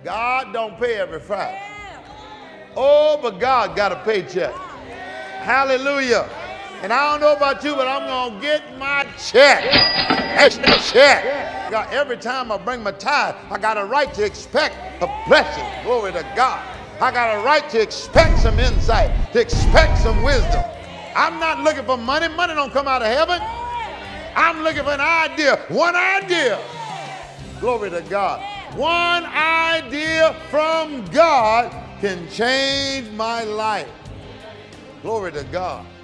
God don't pay every Friday. Oh, but God got a paycheck. Hallelujah. And I don't know about you, but I'm going to get my check. Extra check. God, every time I bring my tithe, I got a right to expect a blessing. Glory to God. I got a right to expect some insight, to expect some wisdom. I'm not looking for money. Money don't come out of heaven. I'm looking for an idea. One idea. Glory to God. One idea from God can change my life. Glory to God.